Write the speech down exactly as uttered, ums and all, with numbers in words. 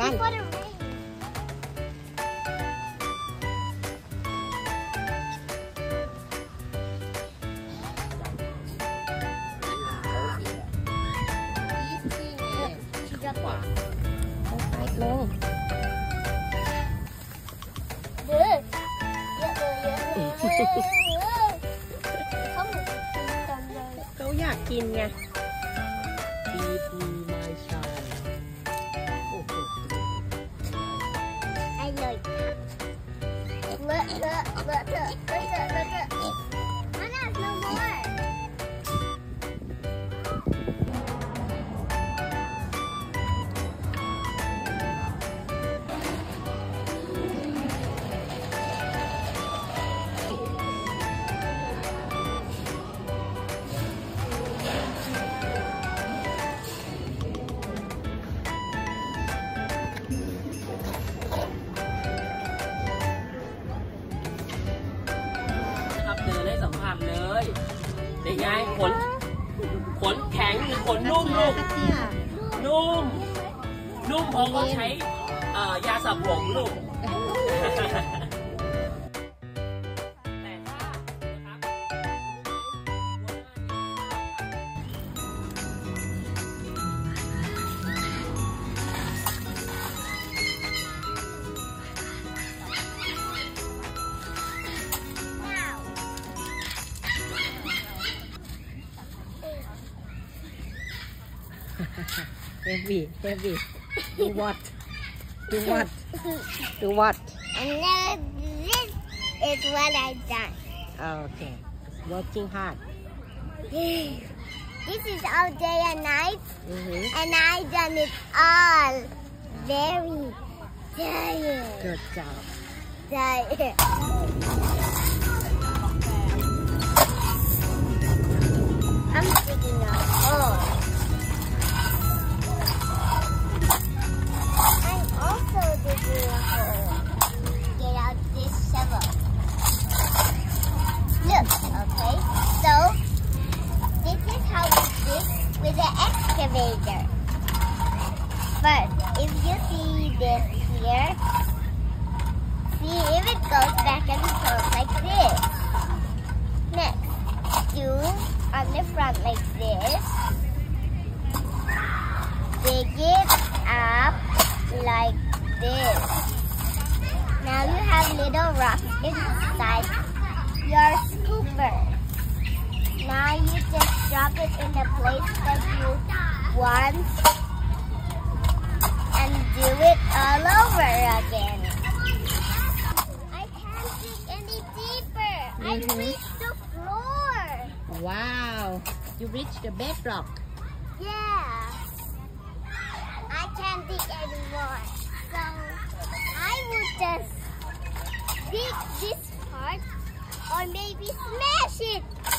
on. Lông. เขาอยากกินไง Feed me my child โอ้โห I like that. Look, look, look, look, look, look, look. Hannah, no more. เด็กยายขนขนแข็งหรือขนนุ่มลูกนุ่มนุ่มเพราะเขาใช้ยาสระผมลูกแต่ถ้านะครับ Heavy, heavy. Do what? Do what? Do what? And then this is what I've done. Okay. Working hard. This is all day and night, Mm-hmm. and I've done it all. Very tired. Good job. Tired. I'm digging a hole. I'm also digging a hole. Get out this shovel. Look, okay? So, this is how we dig with the excavator. First, if you see this here, see if it goes back and forth like this. Next, do on the front like this. Dig it up like this. Now you have little rocks inside your scooper. Now you just drop it in the place that you want and do it all over again. I can't dig any deeper. I Mhm. reached the floor. Wow. You reached the bedrock. Yeah. I can't dig anymore. So I would just dig this part or maybe smash it.